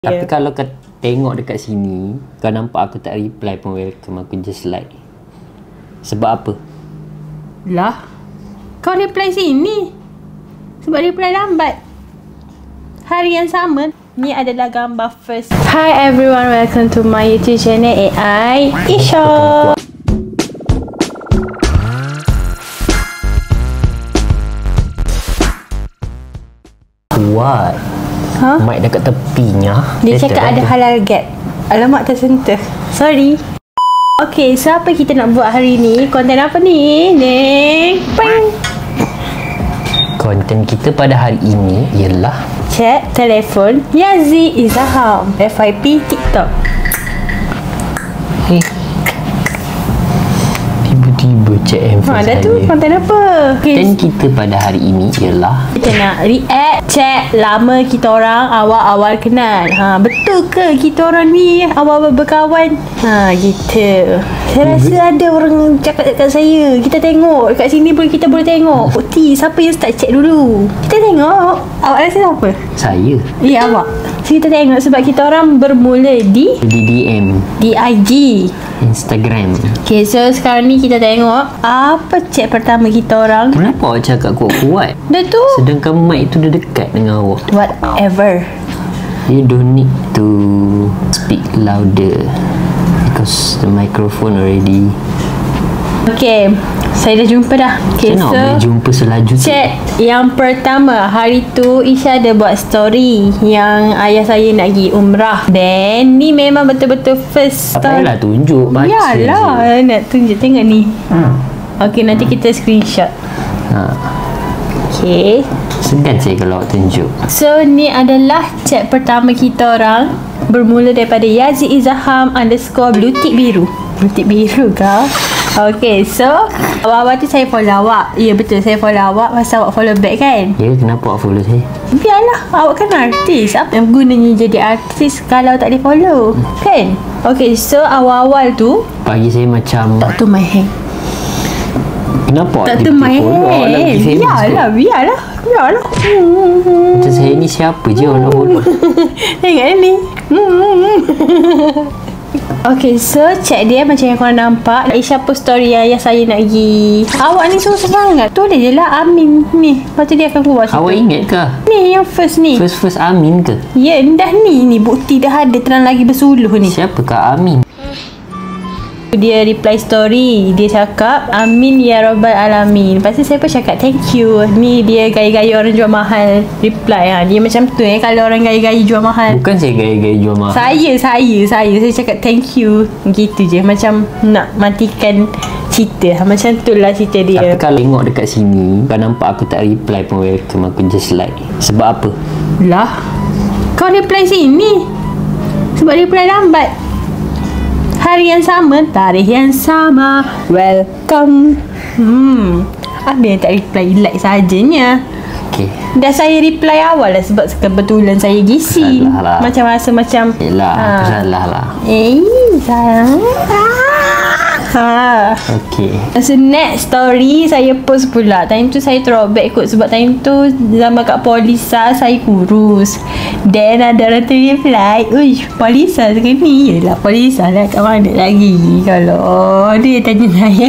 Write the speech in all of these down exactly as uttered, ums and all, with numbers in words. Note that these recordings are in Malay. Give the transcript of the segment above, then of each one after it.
Tapi yeah. kalau kau tengok dekat sini, kau nampak aku tak reply pun welcome, aku just like. Sebab apa? Lah, kau reply sini sebab reply lambat. Hari yang sama, ni adalah gambar first. Hi everyone, welcome to my YouTube channel A I Isha. What? Huh? Mic dekat tepinya. Dia cakap ada halal gap. Alamak, tersentuh. Sorry. Okay, so apa kita nak buat hari ni? Konten apa ni? Neng. Ping. Konten kita pada hari ini ialah chat telefon Yazid Izaham F Y P TikTok. Eh, tiba-tiba chat handphone Ha, dah saya. tu konten apa? Konten kita pada hari ini ialah Kita nak react chat lama kita orang awal-awal kenal. Ha, betul ke kita orang ni awal-awal berkawan? Ha, gitu. Saya rasa ada orang cakap dekat saya. Kita tengok dekat sini pun kita boleh tengok. Bukti siapa yang start chat dulu. Kita tengok. Awak rasa siapa? saya. Ya, awak. So, kita tengok sebab kita orang bermula di Di D M di I G, Instagram. Okay, so sekarang ni kita tengok apa chat pertama kita orang. Kenapa awak cakap kuat-kuat? Dah tu. Sedangkan mic tu dah dekat dengan awak. Whatever. You don't need to speak louder because the microphone already. Okay, saya dah jumpa dah. Okay, Saya nak so boleh jumpa selaju tu. chat yang pertama, hari tu Isha ada buat story yang ayah saya nak pergi umrah. Then ni memang betul-betul first Tak payahlah tunjuk, baca Yalah, je. nak tunjuk, tengok ni. Hmm. Okay, nanti kita screenshot. Ha. Okay, Segan saya kalau awak tunjuk. so ni adalah chat pertama kita orang. Bermula daripada Yazid Izaham underscore blue tick biru. Blue tick biru kau? Okay, so awal-awal tu saya follow awak. Ya, betul, saya follow awak pasal awak follow back kan? Ya, kenapa awak follow saya? Biarlah, awak kan artis. Apa yang gunanya jadi artis kalau tak di-follow? Kan? Okay, so awal-awal tu Bagi saya macam tak tu my hand. kenapa awak Tak tu tiba-tiba my follow? Awak hand. lagi famous Biarlah, kot. biarlah. Biarlah. Macam saya ni siapa je orang nak follow? Tengok ni. Okay, so chat dia macam yang korang nampak. Isha post story ayah saya nak pergi. Awak ni susah sangat. Tulis je lah Amin ni. Lepas tu dia akan keluar situ. Awak ingat ke? Ni yang first ni. First-first Amin ke? Ya, dah ni ni bukti dah ada, terang lagi bersuluh ni. Siapakah Amin? Dia reply story, dia cakap Amin ya Rabbal Alamin. Lepas tu saya pun cakap thank you. Ni dia gaya-gaya orang jual mahal reply. Ha. Dia macam tu eh kalau orang gaya-gaya jual mahal. Bukan saya gaya-gaya jual mahal. Saya, saya, saya Saya cakap thank you. Gitu je. Macam nak matikan cerita. Ha, macam tu lah cerita dia. Tapi kalau tengok dekat sini, kau nampak aku tak reply pun welcome, aku just like. Sebab apa? Lah, kau reply sini sebab reply lambat. Hari yang sama, tarikh yang sama, welcome. Hmm, ada yang tak reply, like sajanya. Okay. Dah saya reply awal lah sebab kebetulan saya gisi. Salah lah. Macam rasa macam Yelah, ha. Aku salah lah. Eh, sayang. Ha. Okay. So next story saya post pula. Time tu saya throwback kot sebab time tu zaman kat Polisa saya kurus. Then ada orang tu reply, "Uish, Polisa ke ni?" Yelah, Polisa lah, kat mana lagi kalau dia tanya saya.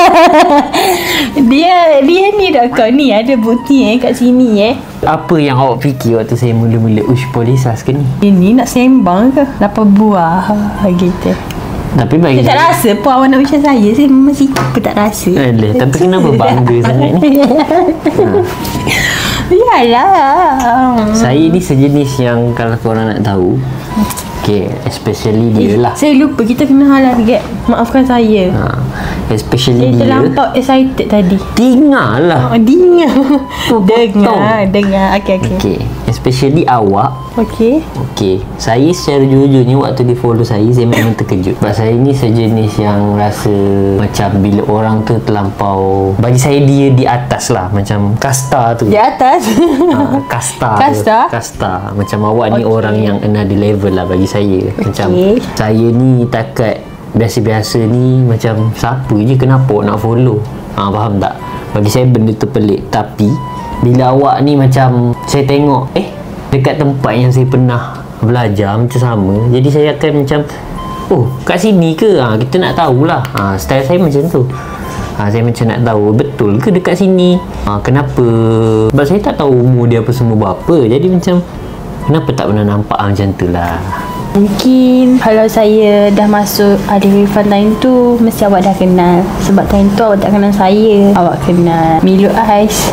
dia dia ni dah kau ni ada bukti eh kat sini eh. Apa yang awak fikir waktu saya mula-mula ush polisas ke ni? Ini nak sembang ke? Lapar buah gitu. Tapi bagi Saya tak rasa pun awak nak ucap saya. Saya masih pun tak rasa. Alah, tapi kenapa bangga sangat ni? Ha. Yalah. Saya ni sejenis yang kalau korang nak tahu, okay, especially dia lah. Saya lupa kita kena halal gap. Maafkan saya. Ha. Especially Saya dia. terlampau excited tadi. Dengar lah. Oh, dengar. Potong. Dengar, dengar. Okey, okey. Okay, especially awak. Okey. Okay, saya secara jujurnya waktu dia follow saya, saya memang terkejut. Sebab saya ni sejenis yang rasa macam bila orang tu terlampau, bagi saya dia di atas lah, macam kasta tu. Di atas. Ha, kasta. Kasta? Tu. Kasta. Macam awak ni Okay. orang yang another level lah bagi saya. Macam Okay. saya ni takat biasa-biasa ni, macam siapa je kenapa nak follow. Ha, faham tak? Bagi saya benda tu pelik. Tapi bila awak ni macam saya tengok, eh dekat tempat yang saya pernah belajar macam sama. Jadi saya akan macam, oh kat sini ke? Ha, kita nak tahulah. Ha, style saya macam tu. Ha, saya macam nak tahu betul ke dekat sini. Ha, kenapa? Sebab saya tak tahu umur dia apa semua berapa. Jadi macam kenapa tak pernah nampak ha, macam tu lah. Mungkin kalau saya dah masuk Alif Irfan time tu, mesti awak dah kenal. Sebab time tu awak tak kenal saya. Awak kenal Milo Ais,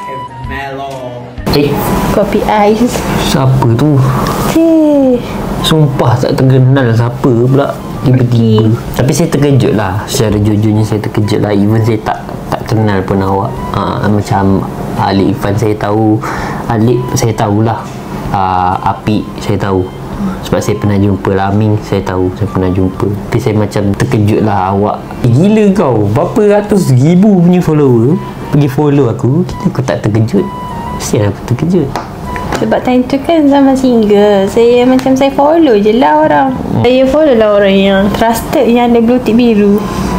Eh, Kopi Ais. siapa tu? Cik, Sumpah tak terkenal siapa pula tiba-tiba. Okay. Tapi saya terkejut lah. Secara jujurnya saya terkejut lah. Even saya tak tak kenal pun awak. Ha, macam Alif Irfan saya tahu, Alif saya tahulah. Ha, Api saya tahu. Sebab saya pernah jumpa Laming, saya tahu saya pernah jumpa. Tapi saya macam terkejut lah awak. Eh, gila kau, berapa ratus ribu punya follower pergi follow aku. Aku tak terkejut. Mesti aku terkejut. sebab time tu kan zaman single. Saya macam saya follow je lah orang. hmm. Saya follow lah orang yang trusted, yang ada blue tick biru.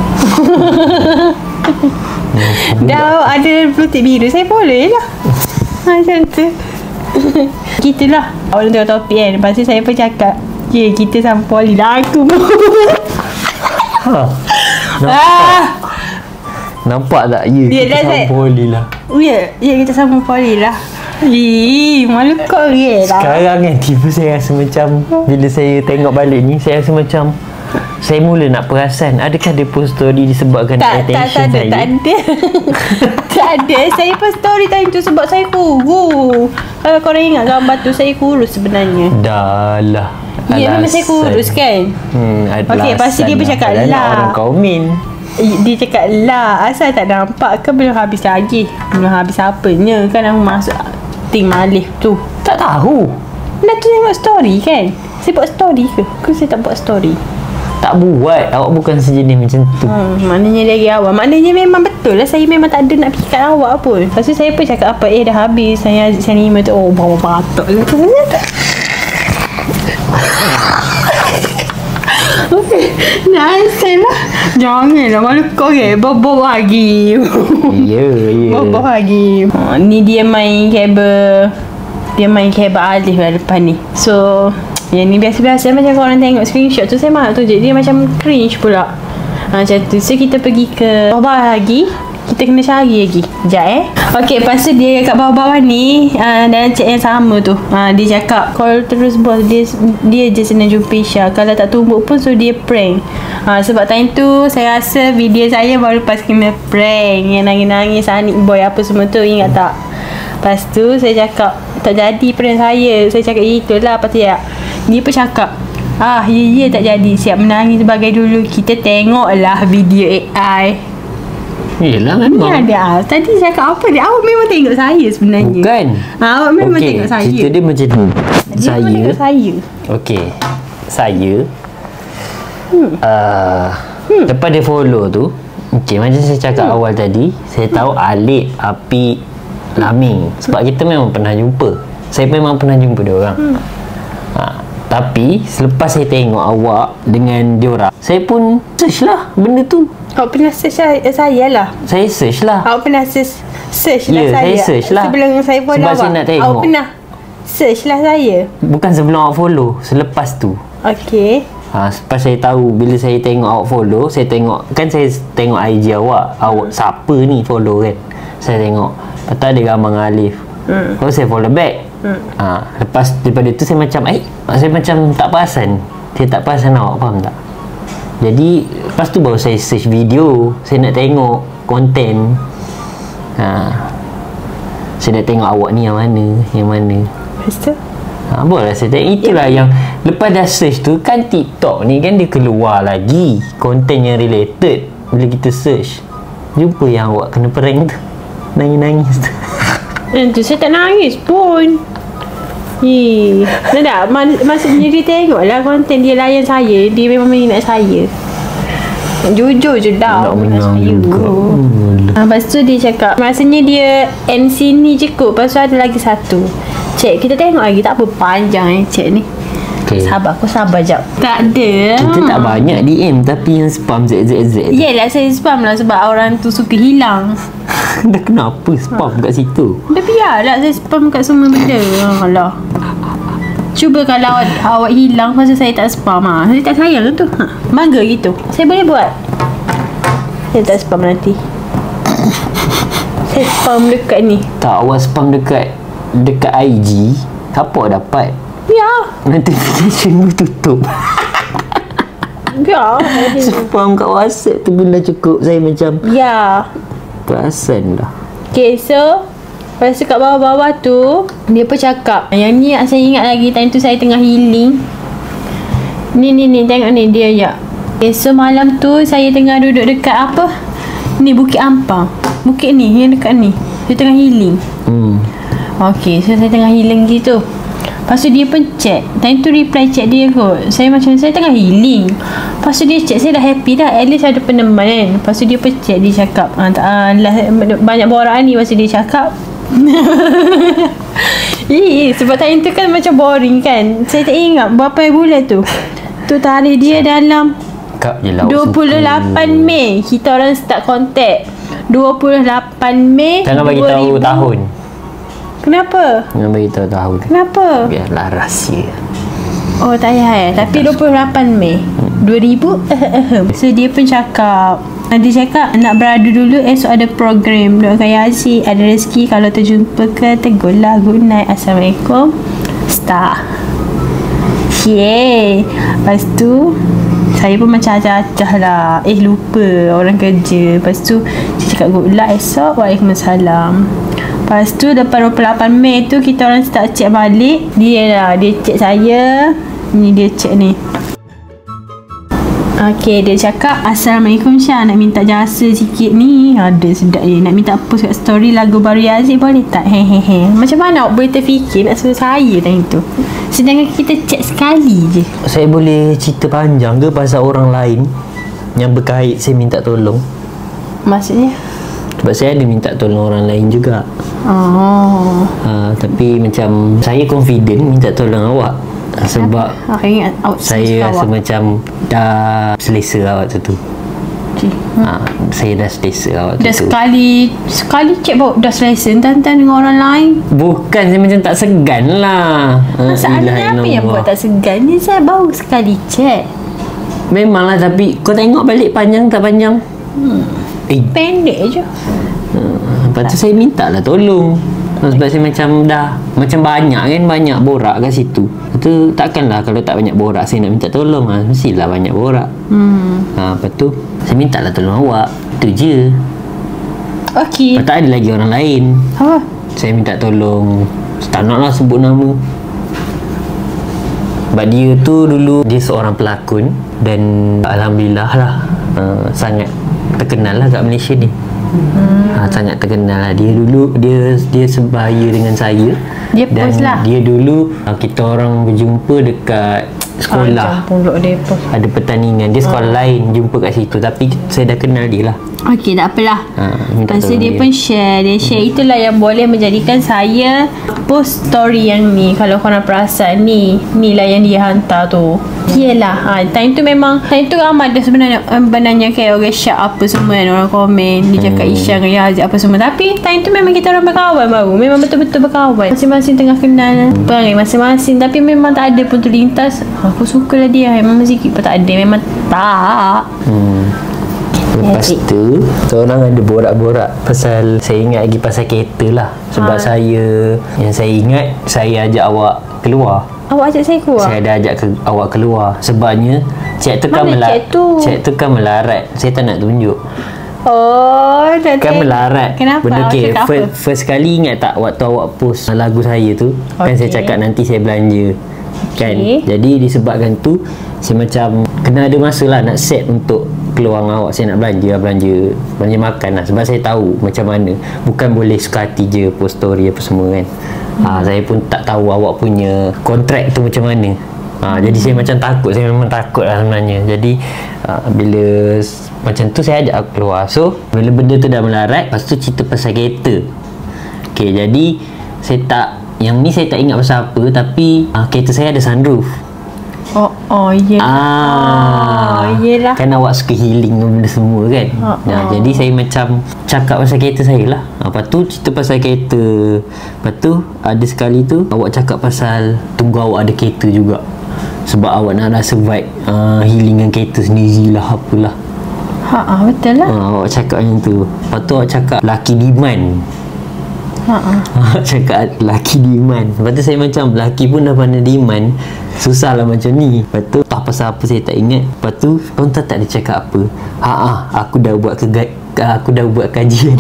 Dah ada blue tick biru, saya follow je lah. Macam tu. Gitulah. Orang tengok topik kan. Lepas tu saya pun cakap, ya kita sama poli lah. Aku pun Ha, nampak, ah. nampak tak? Ya, Dia kita dah sama set. poli lah. Ya, ya kita sama poli lah. Ih, malu kau ke lah. Sekarang kan tiba saya rasa macam, bila saya tengok balik ni, saya rasa macam saya mula nak perasan, adakah dia post story disebabkan Tak, tak, attention tak ada, saya? tak ada. Tak ada. Saya post story time tu sebab saya kurus. Kalau korang ingat gambar tu, saya kurus sebenarnya. Dah lah. Ya, memang saya kurus kan. Hmm, ada Okey, lepas tu dia alasan bercakap lah. lah. Orang komen. Eh, Dia cakap lah, asal tak nampak ke belum habis lagi. Belum habis apanya. Kan aku masuk ting Malif tu. Tak tahu. Nak tu tengok story kan. Saya buat story ke? Ke saya tak buat story? Tak buat. Awak bukan sejenis macam tu. Hmm, maknanya dari awal. Maknanya memang betul lah. Saya memang tak ada nak pergi kat awak pun. Lepas tu saya pun cakap apa, eh dah habis. Saya Aziz Sanima tu. Oh, bawa batuk lah. Okey, nice lah. Janganlah malu kau ke. Bobo lagi. Ya, ya. Bobo lagi. Ha, ni dia main kabel. Dia main kabel Alif lah depan ni. So, yang ni biasa-biasa macam korang tengok screenshot tu, saya mahu tunjuk dia macam cringe pula. Ha, macam tu. So kita pergi ke bawah lagi. Kita kena cari lagi. Sekejap eh. Okey, lepas tu dia kat bawah-bawah ni, uh, dalam chat yang sama tu, uh, dia cakap kalau terus bos dia dia je senang jumpa Isha. Kalau tak tumbuk pun so dia prank. uh, Sebab time tu saya rasa video saya baru lepas kena prank, yang nangis-nangis Anik boy apa semua tu, ingat tak? Lepas tu saya cakap tak jadi prank saya. Saya cakap itulah apa dia. Dia pun cakap, ah ya ya tak jadi, siap menangis sebagai dulu. Kita tengoklah video A I. Yelah Ni memang. ada. Tadi cakap apa dia? Awak memang tengok saya sebenarnya. Bukan. Ha, awak memang Okey, tengok saya. cerita dia macam ni. Dia Saya memang tengok saya. Okey. Saya Hmm. uh, Hmm. lepas dia follow tu, okey, macam saya cakap Hmm. awal tadi, saya tahu Alif, Api, Laming. Sebab kita memang pernah jumpa. Saya memang pernah jumpa dia orang. Hmm. Ha, tapi selepas saya tengok awak dengan dia orang, saya pun search lah benda tu. Awak pernah search saya, saya lah. Saya search lah. Awak pernah search, search lah Ya, saya. saya search lah. Sebelum saya follow Sebab awak. saya nak tengok. Awak pernah search lah saya. Bukan sebelum awak follow, selepas tu. Okey. Ha, lepas saya tahu, bila saya tengok awak follow, saya tengok, kan saya tengok I G awak, awak siapa ni follow kan. Saya tengok, lepas tu ada gambar dengan Alif. Hmm. Kalau saya follow back. Hmm. Ha, lepas daripada tu saya macam, eh, saya macam tak perasan. Saya tak perasan awak, faham tak? Jadi, lepas tu baru saya search video. Saya nak tengok konten. Ha, saya nak tengok awak ni yang mana, yang mana. Lepas tu? Ha, boleh saya tengok. Itulah yang lepas dah search tu kan, TikTok ni kan dia keluar lagi konten yang related. Bila kita search, jumpa yang awak kena prank tu, nangis-nangis tu. Nanti saya tak nangis pun. Hei, nak tak? Mas- maksudnya dia tengok lah konten dia, layan saya. Dia memang minat saya. Jujur je dah. Nak menang juga. Hmm. Ha, lepas tu dia cakap, maksudnya dia end sini je kot. Lepas tu ada lagi satu. Cik, kita tengok lagi. Tak apa, panjang eh cik ni. Okay. Sabar, aku sabar jap. Tak ada. Kita tak banyak D M, tapi yang spam Z Z Z. Yelah, saya spam lah sebab orang tu suka hilang. Dah kenapa spam kat situ? Dah biarlah saya spam kat semua benda. Alah. Cuba kalau awak, awak hilang masa saya tak spam ha. Saya tak sayang tu ha. Mangga gitu. Saya boleh buat. Saya tak spam nanti. Saya spam dekat ni. Tak, awak spam dekat dekat I G, siapa awak dapat? Ya. Notification tu tutup. Ya. Spam kat WhatsApp tu pun dah cukup. Saya macam Ya. perasan dah. Okay, so lepas tu kat bawah-bawah tu dia pun cakap, yang ni saya ingat lagi time tu saya tengah healing. Ni ni ni tengok ni dia ya. Okay, so malam tu saya tengah duduk dekat apa? Ni Bukit Ampang. Bukit ni yang dekat ni. Dia tengah healing. Hmm. Okay, so saya tengah healing gitu. Lepas tu dia pun check. Time tu reply chat dia kot. Saya macam, saya tengah healing. Lepas tu dia check, saya dah happy dah. At least ada peneman kan. Lepas tu dia pun check, dia cakap ah, tak, ah, banyak borak ni. Lepas tu dia cakap Ih, sebab time tu kan macam boring kan. Saya tak ingat berapa bulan tu. Tu tarikh dia dalam Kak je lah. dua puluh lapan Mei kita orang start contact. dua puluh lapan Mei Jangan bagi tahu tahun. Kenapa? Jangan bagi tahu tahun. Kenapa? Biarlah rahsia. Oh tak payah eh. Tapi dua puluh lapan Mei dua ribu. So dia pun cakap, dia cakap nak beradu dulu, esok ada program. Doakan Yazi ada rezeki. Kalau terjumpa ke tegurlah. Good night. Assalamualaikum. Star. Yeay. Lepas tu saya pun macam acah-acah lah. Eh lupa orang kerja. Lepas tu saya cakap good luck esok. Waalaikumsalam. Lepas tu lepas dua puluh lapan Mei tu kita orang start check balik. Dia lah, dia check saya. Ni dia check ni. Okay, dia cakap Assalamualaikum Syah, nak minta jasa sikit ni. Ada sedap dia. Nak minta post kat story lagu baru Yazid boleh tak? Hehehe. Macam mana awak boleh terfikir nak suruh saya time tu? Sedangkan kita check sekali je. Saya boleh cerita panjang ke pasal orang lain yang berkait saya minta tolong? Maksudnya? Sebab saya ada minta tolong orang lain juga. Oh. Ha, tapi macam saya confident minta tolong awak. Sebab aku ingat awak saya rasa awak macam dah selesa awak tu tu. Okay. Ha, saya dah selesa awak dah tu sekali sekali cek bawa dah selesa tantan dengan orang lain. Bukan, saya macam tak segan lah. Masalahnya apa yang buat tak segan ni? Saya baru sekali cek. Memanglah, tapi kau tengok balik panjang tak panjang? Hmm. Eh. Pendek je. Hmm. Lepas tu saya minta lah tolong. Sebab saya macam dah macam banyak kan, banyak borak kat situ. Itu takkanlah kalau tak banyak borak saya nak minta tolong lah. Mestilah banyak borak. Hmm. Ha, lepas tu saya minta lah tolong awak. Itu je. Okey. Lepas tak ada lagi orang lain. Apa? Saya minta tolong, tak nak lah sebut nama. Sebab dia tu dulu dia seorang pelakon dan alhamdulillah lah uh, sangat terkenal lah kat Malaysia ni. Hmm. Ha, sangat terkenal lah. Dia dulu dia dia sebaya dengan saya. Dia dan post lah. Dia dulu uh, kita orang berjumpa dekat sekolah. Ah, dia post. Ada pertandingan. Dia sekolah ah. lain jumpa kat situ, tapi saya dah kenal dia lah. Okey, tak apalah. Ha, Lepas tu dia, dia pun share. Dia share hmm. itulah yang boleh menjadikan saya post story yang ni. Kalau korang perasan ni, ni lah yang dia hantar tu. Yelah, ha, time tu memang time tu ramai dah sebenarnya benarnya kayak orang share apa semua kan, orang komen. Dia cakap hmm. Isyan dengan Yazid apa semua. Tapi time tu memang kita orang berkawan baru. Memang betul-betul berkawan. Masing-masing tengah kenal perangai masing-masing. Tapi memang tak ada pun terlintas aku sukalah dia. Memang sikit pun tak ada. Memang tak. Hmm. Lepas ya, tu seorang ada borak-borak pasal, saya ingat lagi pasal kereta lah. Sebab ha. saya, yang saya ingat saya ajak awak keluar. Awak ajak saya keluar? Saya dah ajak ke, awak keluar. Sebabnya chat tu kan melarat. Chat tu kan melarat. Saya tak nak tunjuk. Oh, dah kan melarat. Kenapa? Benda okay, first, first kali ingat tak waktu awak post lagu saya tu? Okay. Kan saya cakap nanti saya belanja. Kan? Okay. Jadi disebabkan tu saya macam kena ada masa lah nak set untuk keluar dengan awak. Saya nak belanja belanja belanja makan lah. Sebab saya tahu macam mana, bukan boleh suka hati je post story apa semua kan. hmm. ha, Saya pun tak tahu awak punya kontrak tu macam mana. ha, hmm. Jadi saya macam takut. Saya memang takut lah sebenarnya. Jadi ha, bila macam tu saya ajak aku keluar. So bila benda tu dah melarat, lepas tu cerita pasal kereta. Okay, jadi saya tak, yang ni saya tak ingat pasal apa, tapi ha, kereta saya ada sunroof. Oh, oh ya. Ah, Oh, yelah. kan awak suka healing benda semua kan. Oh, Nah, oh. jadi saya macam cakap pasal kereta saya lah. Lepas tu cerita pasal kereta. Lepas tu ada sekali tu awak cakap pasal tunggu awak ada kereta juga. Sebab awak nak rasa vibe uh, healing dengan kereta sendiri lah, apalah. Ha, ah, betul lah. Uh, awak cakap macam tu. Lepas tu awak cakap laki demand. Ha, ah. Awak cakap laki demand. Lepas tu saya macam laki pun dah pandai demand, susah lah macam ni. Lepas tu tak pasal apa saya tak ingat. Lepas tu orang tak tak dia cakap apa. Ha ah, aku dah buat ke aku dah buat kajian.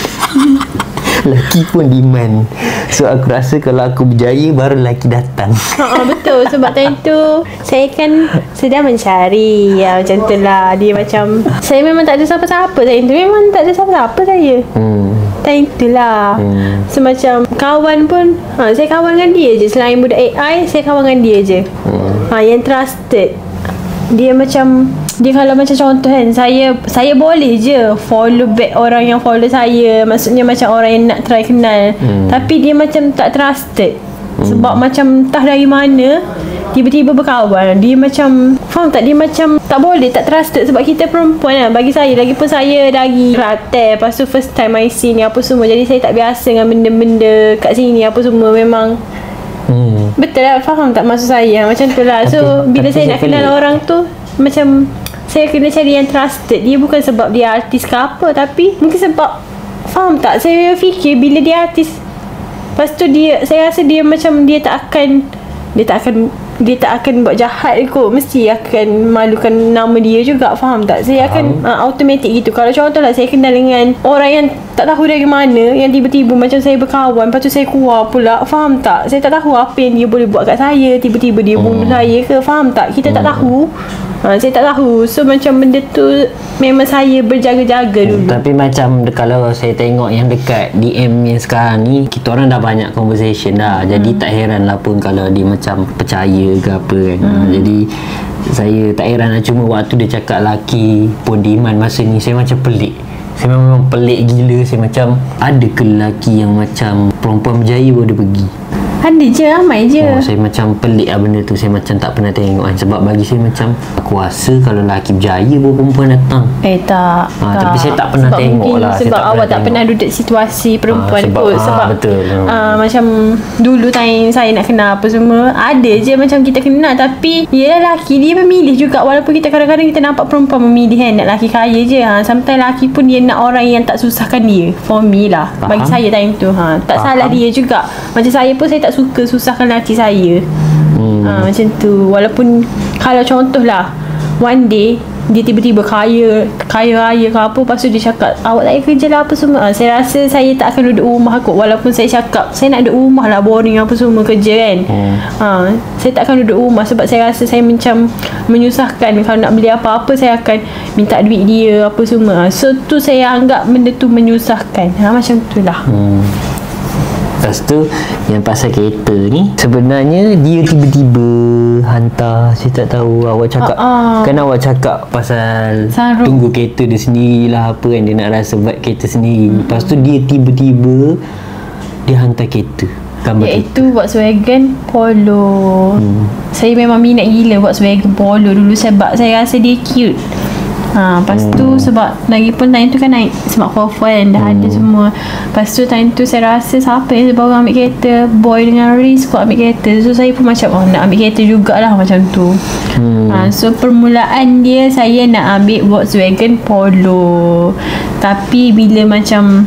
Laki pun demand. So aku rasa kalau aku berjaya baru laki datang. Ha, betul. Sebab time tu saya kan sedang mencari ya, macam tu lah. Dia macam saya memang tak ada siapa-siapa time tu. Memang tak ada siapa-siapa saya. Hmm. Time tu lah. Hmm. Semacam kawan pun ha, saya kawan dengan dia je. Selain budak A I, saya kawan dengan dia je. Hmm. Ha, yang trusted. Dia macam dia kalau macam contoh kan, saya saya boleh je follow back orang yang follow saya, maksudnya macam orang yang nak try kenal, hmm. tapi dia macam tak trusted. hmm. Sebab macam entah dari mana tiba-tiba berkawan. Dia macam, faham tak, dia macam tak boleh, tak trusted. Sebab kita perempuan kan, bagi saya, lagipun saya dari Kelantan, lepas tu first time I C ni apa semua, jadi saya tak biasa dengan benda-benda kat sini apa semua. Memang hmm. betul lah, faham tak maksud saya, macam tu lah. So tapi, bila tapi saya nak kenal pelik. Orang tu macam saya kena cari yang trusted. Dia bukan sebab dia artis ke apa, tapi mungkin sebab, faham tak, saya fikir bila dia artis, lepas tu dia, saya rasa dia macam dia tak akan dia tak akan dia tak akan buat jahat kot, mesti akan malukan nama dia juga, faham tak. Saya akan uh, automatic gitu. Kalau contohlah saya kenal dengan orang yang tak tahu dari mana, yang tiba-tiba macam saya berkawan, lepas tu saya keluar pula, faham tak, saya tak tahu apa yang dia boleh buat kat saya. Tiba-tiba dia bunuh hmm. saya ke, faham tak, kita hmm. tak tahu. Ha, saya tak tahu. So macam benda tu memang saya berjaga-jaga dulu. Tapi macam kalau saya tengok yang dekat D M yang sekarang ni, kita orang dah banyak conversation dah. hmm. Jadi tak heran lah pun kalau dia macam percaya ke apa kan. hmm. ha, Jadi saya tak heran lah. Cuma waktu dia cakap laki pun demand masa ni, saya macam pelik. Saya memang pelik gila. Saya macam, ada ke lelaki yang macam perempuan berjaya baru dia pergi? Ada je, ramai je. Oh, saya macam pelik lah benda tu. Saya macam tak pernah tengok kan. Sebab bagi saya macam, aku rasa kalau lelaki berjaya baru perempuan datang. Eh tak, ha, tak. Tapi saya tak pernah sebab tengok lah. Sebab tak awak tak tengok. pernah duduk situasi perempuan ha, sebab, kot. ha, Sebab betul. Uh, macam dulu time saya nak kenal apa semua, ada je macam kita kenal, tapi yelah lelaki dia memilih juga. Walaupun kita kadang-kadang kita nampak perempuan memilih kan, nak lelaki kaya je. ha, Sometimes lelaki pun dia nak orang yang tak susahkan dia. For me lah, faham? Bagi saya time tu ha, tak faham. Salah dia juga. Macam saya pun, saya tak suka susahkan lelaki saya. hmm. ha, Macam tu. Walaupun kalau contohlah one day dia tiba-tiba kaya Kaya raya ke apa, lepas tu dia cakap awak tak payah kerja lah apa semua, ha, saya rasa saya tak akan duduk rumah kot. Walaupun saya cakap saya nak duduk rumah lah, boring apa semua kerja kan. hmm. ha, Saya tak akan duduk rumah sebab saya rasa saya macam menyusahkan. Kalau nak beli apa-apa saya akan minta duit dia apa semua. ha, So tu saya anggap benda tu menyusahkan. ha, Macam tu lah. hmm. Lepas tu yang pasal kereta ni, sebenarnya dia tiba-tiba hantar. Saya tak tahu. Awak cakap uh-uh. kan awak cakap pasal Sarung. Tunggu kereta dia sendiri lah apa kan. Dia nak rasa vibe kereta sendiri. hmm. Lepas tu dia tiba-tiba dia hantar kereta, gambar iaitu Volkswagen Polo. hmm. Saya memang minat gila Volkswagen Polo dulu sebab saya rasa dia cute. Ha, lepas hmm. tu sebab lagipun time tu kan naik Smart four four kan, dah hmm. ada semua. Lepas tu time tu saya rasa siapa yang baru ambil kereta, Boy dengan Riz kot ambil kereta. So saya pun macam, oh nak ambil kereta jugalah macam tu. hmm. ha, So permulaan dia, saya nak ambil Volkswagen Polo. Tapi bila macam,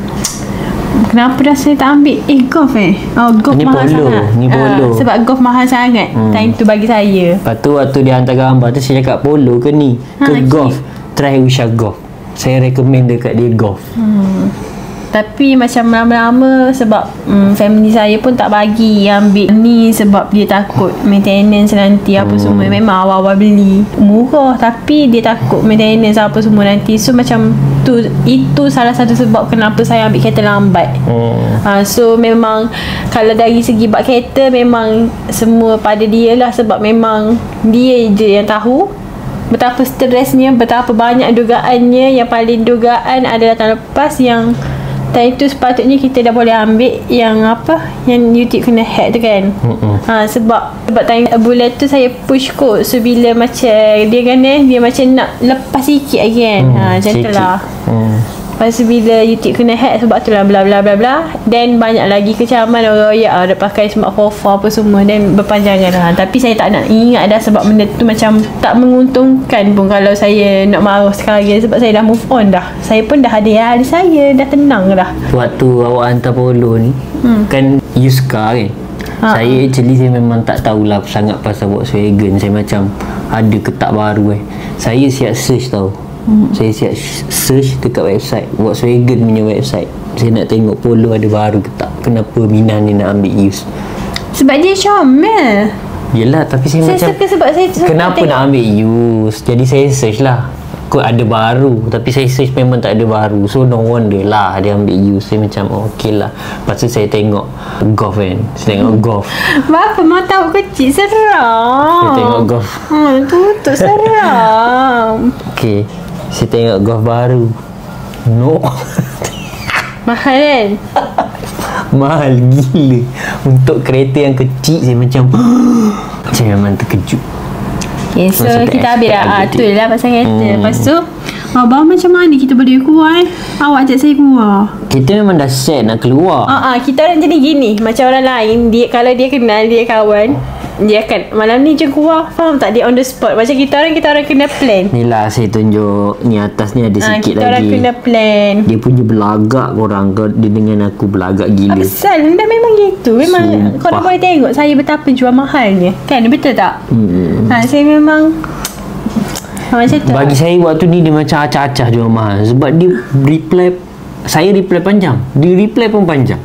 kenapa dah saya tak ambil Eh Golf eh Oh Golf ni mahal Polo. sangat. Ni Polo. ha, Sebab Golf mahal sangat. hmm. Time tu bagi saya. Lepas tu waktu dia hantar gambar tu, saya cakap Polo ke ni ha, ke Golf. Try Usha Golf. Saya recommend dekat dia Golf. hmm. Tapi macam lama-lama sebab um, family saya pun tak bagi ambil ni sebab dia takut maintenance nanti apa hmm. semua. Memang awal-awal beli murah tapi dia takut maintenance apa semua nanti. So macam tu, itu salah satu sebab kenapa saya ambil kereta lambat. hmm. ha, So memang kalau dari segi bak kereta memang semua pada dia lah. Sebab memang dia je yang tahu betapa stresnya, betapa banyak dugaannya. Yang paling dugaan adalah tahun lepas yang Time tu sepatutnya kita dah boleh ambil yang apa, yang YouTube kena hack tu kan. Mm-mm. ha, Sebab Sebab time bulan tu saya push kot. So bila macam dia kena, dia macam nak lepas sikit lagi kan. mm, ha, Macam tu lah. mm. Lepas tu bila YouTube kena hack, sebab tu lah bla bla bla bla. Dan banyak lagi kecaman orang royak lah, dah pakai smart fofa apa semua. Dan berpanjangan lah. Tapi saya tak nak ingat dah, sebab benda tu macam tak menguntungkan pun kalau saya nak marah sekarang. Sebab saya dah move on dah. Saya pun dah ada hari saya, dah tenang dah. Waktu awak hantar polo ni, hmm. kan Yuska kan. Ha, saya actually saya memang tak tahulah sangat pasal Volkswagen. Saya macam ada ketak baru eh. Saya siap search tau. Hmm. Saya siap search dekat website Volkswagen punya website. Saya nak tengok polo ada baru ke tak. Kenapa Minah ni nak ambil use? Sebab dia comel. Yelah, tapi saya, saya macam suka sebab saya suka kenapa tengok. nak ambil use? Jadi saya search lah, kod ada baru. Tapi saya search memang tak ada baru. So no wonder lah dia ambil use. Saya macam oh, okey lah. Lepas tu saya tengok Golf kan. Saya tengok Golf. Bapa mata aku kecil, seram. Saya tengok Golf. Hmm, tutup seram. Okey, saya tengok Golf baru. No. Mahal kan? Mahal gila. Untuk kereta yang kecil saya macam saya memang terkejut. Okay, so Masa kita ambil dah. Ah, tu lah pasal kereta. Hmm. Lepas tu abang macam mana kita boleh keluar eh? Awak ajak saya keluar. Kita memang dah set nak keluar. Ah, ah, kita orang jadi gini. Macam orang lain, dia kalau dia kenal, dia kawan, dia akan malam ni je keluar. Faham tak? Dia on the spot. Macam kita orang, kita orang kena plan. Ni lah saya tunjuk. Ni atas ni ada Ah, sikit kita orang lagi. kena plan. Dia punya belagak korang. Kau dia dengan aku belagak gila. Apa sal? Dah memang gitu. Memang Sumpah. korang boleh tengok saya betapa jual mahalnya. Kan? Betul tak? Hmm. Ha, saya memang ha, macam tu. Bagi saya waktu ni dia macam acah-acah jual mahal. Sebab dia reply, saya reply panjang, dia reply pun panjang.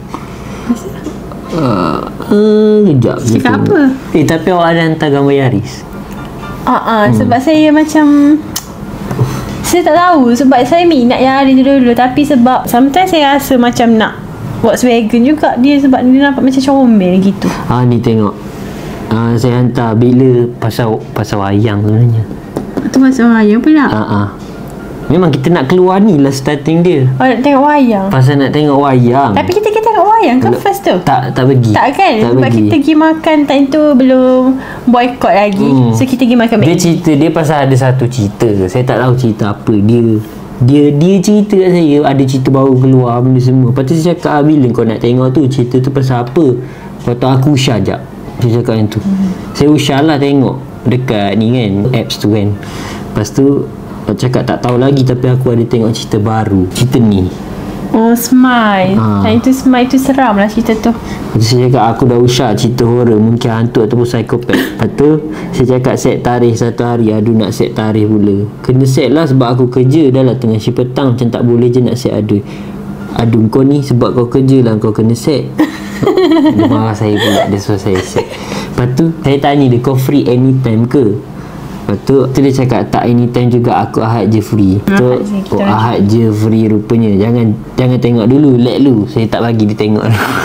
Uh, uh, kejap Cakap gitu. apa? Eh tapi awak ada hantar gambar Yaris? Ah, ah, hmm. Sebab saya macam saya tak tahu. Sebab saya minat yang hari dulu. Tapi sebab sometimes saya rasa macam nak Volkswagen juga dia. Sebab dia nampak macam comel gitu. Ah ni tengok. Ah saya hantar bila pasal pasal wayang sebenarnya. Itu pasal wayang pula. Ah ah. Memang kita nak keluar ni lah starting dia. Oh, nak tengok wayang. Pasal nak tengok wayang. Tapi kita kita tengok wayang kan first tu? Tak tak pergi. Tak kan? Tak Sebab pergi. kita pergi makan time tu belum boycott lagi. Hmm. So kita pergi makan Dia McD. cerita dia pasal ada satu cerita. Saya tak tahu cerita apa. Dia dia dia cerita kat saya ada cerita baru keluar benda semua. Lepas tu saya cakap ah, bila kau nak tengok tu cerita tu pasal apa? Lepas tu aku usah jap. Saya cakap yang tu. Hmm. Saya usah lah tengok dekat ni kan apps tu kan. Lepas tu aku cakap tak tahu lagi tapi aku ada tengok cerita baru. Cerita ni. Oh, Smile. Ha. Time tu Smile tu seram lah cerita tu. Lepas tu saya cakap aku dah usah cerita horror, mungkin hantu ataupun psikopat. Lepas tu saya cakap set tarikh satu hari. Aduh nak set tarikh pula. Kena set lah sebab aku kerja dah lah tengah shift petang. Macam tak boleh je nak set. Aduh Aduh kau ni sebab kau kerja lah kau kena set. Dia marah saya pula. Dia suruh saya set. Lepas tu saya tanya dia, kau free anytime ke? Lepas tu, tu dia cakap tak anytime juga, aku Ahad je free. Tu oh, Ahad je free rupanya. Jangan jangan tengok dulu, let lu. Saya tak bagi dia tengok.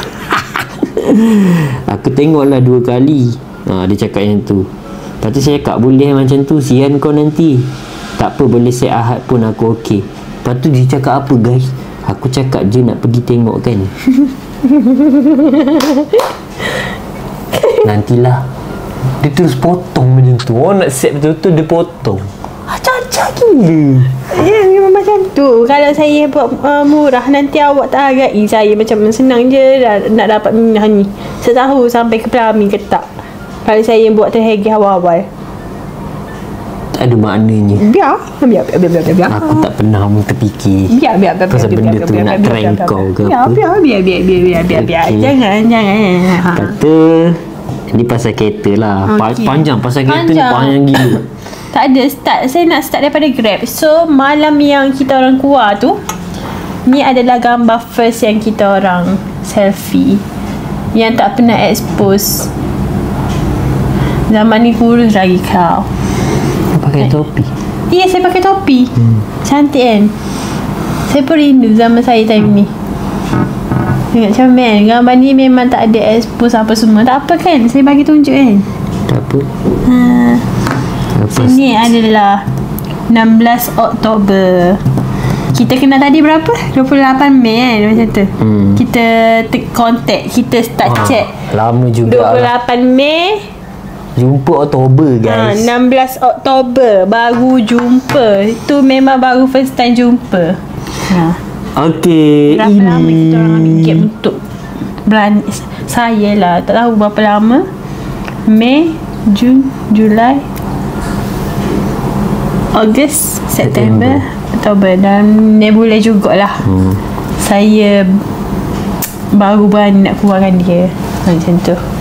Aku tengoklah dua kali. Ha, dia cakap yang tu. Lepas tu saya cakap boleh macam tu, sian kau nanti. Tak apa, boleh set Ahad pun aku okey. Lepas tu dia cakap apa guys? Aku cakap je nak pergi tengok kan. Nantilah. Dia terus potong macam tu. Orang nak set betul-betul dia potong. Acah-acah gila. Ya, memang macam tu. Kalau saya buat uh, murah, nanti awak tak hargai saya. Macam senang je dah, nak dapat minah ni. Saya tahu sampai ke Pelamin ke tak. Kalau saya buat terhegi awal-awal. Tak ada maknanya. Biar. Biar, biar, biar, biar, biar. Aku tak pernah pun terfikir. Biar, biar, biar. Pasal biar, benda biar, tu biar, nak biar, trend biar, kau ke biar, apa. Biar, biar, biar, biar, biar, biar, biar. Okay. Jangan, jangan. Ha. Kata ni pasal kereta lah. Okay. Panjang pasal kereta ni Panjang. panjang gila. Tak ada start. Saya nak start daripada Grab. So malam yang kita orang keluar tu, ni adalah gambar first yang kita orang selfie, yang tak pernah expose. Zaman ni kurus lagi kau. Pakai topi. Ya, yeah, saya pakai topi. hmm. Cantik kan? Saya pun rindu zaman saya time ni. Tengok comel. Gambar ni memang tak ada expose apa semua. Tak apa kan? Saya bagi tunjuk kan? Tak apa. Ha. Lepas Sini adalah enam belas Oktober Kita kenal tadi berapa? dua puluh lapan Mei kan, macam tu. Hmm. Kita te- contact, kita start Ah, chat lama juga dua puluh lah. lapan Mei. Jumpa Oktober Ha, guys. enam belas Oktober baru jumpa. Itu memang baru first time jumpa. Ha. Okey, Berapa ini lama kita orang ambil gap untuk berani. Saya lah tak tahu berapa lama. Mei, Jun, Julai, Ogos, September, Oktober, dan nebula jugalah. Hmm. Saya baru berani nak keluarkan dia macam tu.